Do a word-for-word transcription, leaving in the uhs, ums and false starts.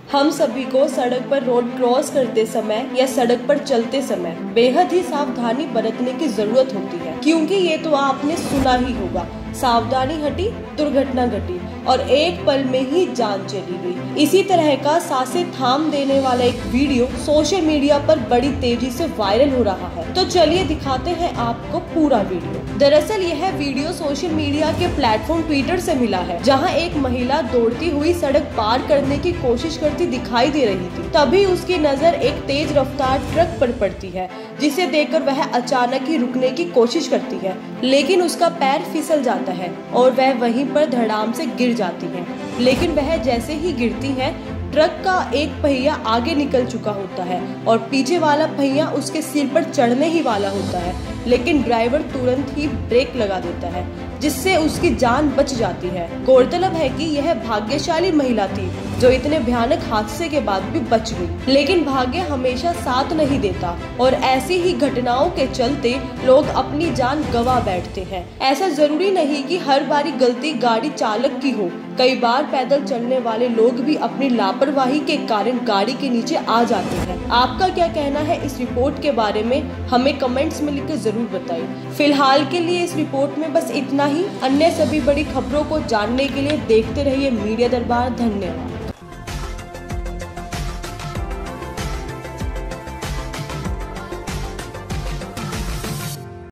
हम सभी को सड़क पर रोड क्रॉस करते समय या सड़क पर चलते समय बेहद ही सावधानी बरतने की जरूरत होती है, क्योंकि ये तो आपने सुना ही होगा, सावधानी हटी दुर्घटना घटी और एक पल में ही जान चली गई। इसी तरह का सांसें थाम देने वाला एक वीडियो सोशल मीडिया पर बड़ी तेजी से वायरल हो रहा है। तो चलिए दिखाते हैं आपको पूरा वीडियो। दरअसल यह वीडियो सोशल मीडिया के प्लेटफॉर्म ट्विटर से मिला है, जहां एक महिला दौड़ती हुई सड़क पार करने की कोशिश करती दिखाई दे रही थी। तभी उसकी नजर एक तेज रफ्तार ट्रक पर पड़ती है, जिसे देखकर वह अचानक ही रुकने की कोशिश करती है, लेकिन उसका पैर फिसल जाता है और वह वहीं पर धड़ाम से गिर जाती है। लेकिन वह जैसे ही गिरती है, ट्रक का एक पहिया आगे निकल चुका होता है और पीछे वाला पहिया उसके सिर पर चढ़ने ही वाला होता है, लेकिन ड्राइवर तुरंत ही ब्रेक लगा देता है, जिससे उसकी जान बच जाती है। गौरतलब है कि यह भाग्यशाली महिला थी जो इतने भयानक हादसे के बाद भी बच गई। लेकिन भाग्य हमेशा साथ नहीं देता और ऐसी ही घटनाओं के चलते लोग अपनी जान गंवा बैठते हैं। ऐसा जरूरी नहीं कि हर बारी गलती गाड़ी चालक की हो, कई बार पैदल चलने वाले लोग भी अपनी लापरवाही के कारण गाड़ी के नीचे आ जाते हैं। आपका क्या कहना है इस रिपोर्ट के बारे में, हमें कमेंट्स में लिखकर जरूर बताइए। फिलहाल के लिए इस रिपोर्ट में बस इतना ही। अन्य सभी बड़ी खबरों को जानने के लिए देखते रहिए मीडिया दरबार। धन्यवाद।